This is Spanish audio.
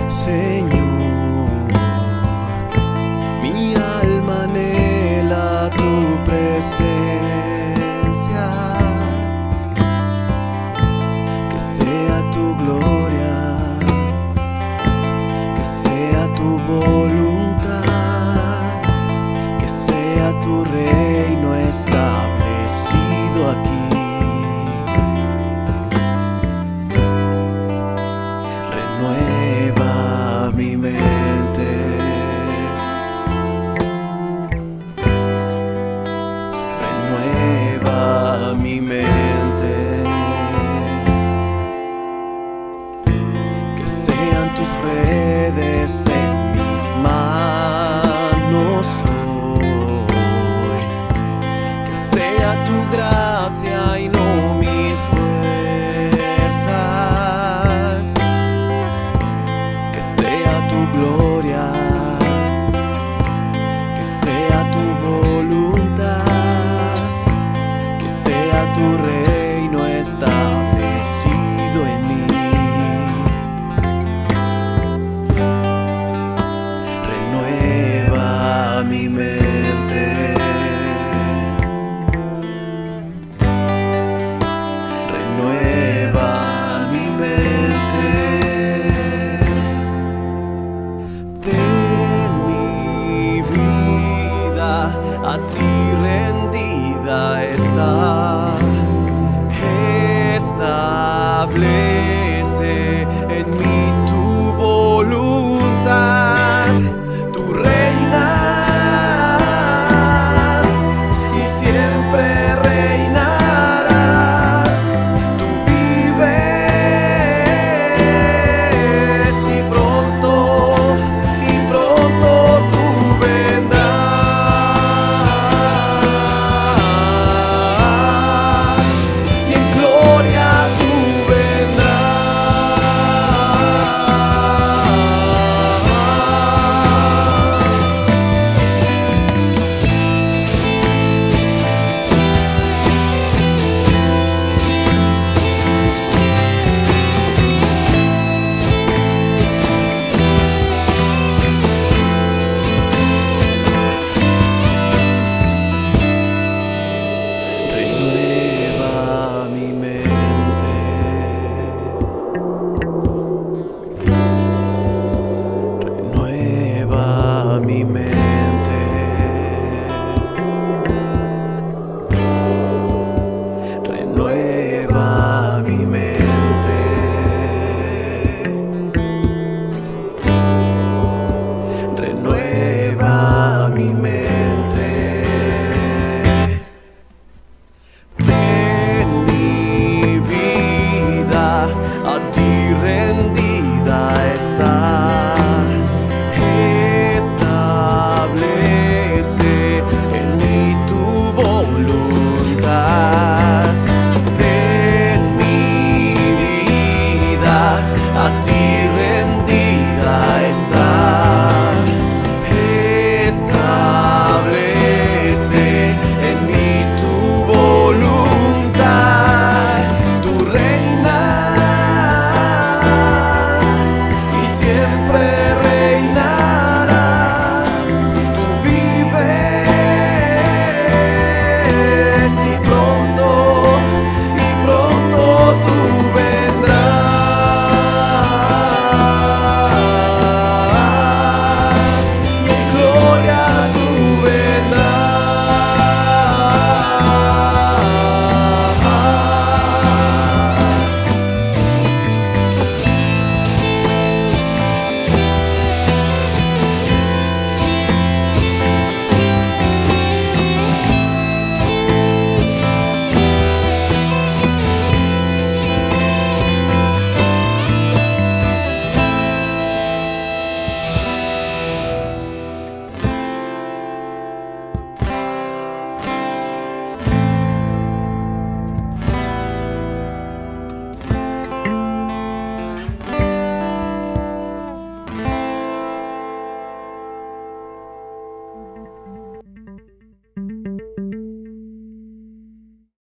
Señor, mi alma anhela tu presencia, que sea tu gloria, que sea tu voluntad, que sea tu reino establecido aquí. Renueva mi mente, renueva mi mente, que sean tus redes en mis manos hoy, que sea tu gracia y no mis fuerzas, que sea tu gloria, que sea tu voluntad, que sea tu reino establecido en mí. Renueva mi mente, renueva mi mente. Ten mi vida a ti rendida está. Establece en mí tu voluntad. Tú reinas y siempre reinarás. Tú vives y pronto tú vendrás. Y en gloria tú renueva mi mente, renueva mi mente.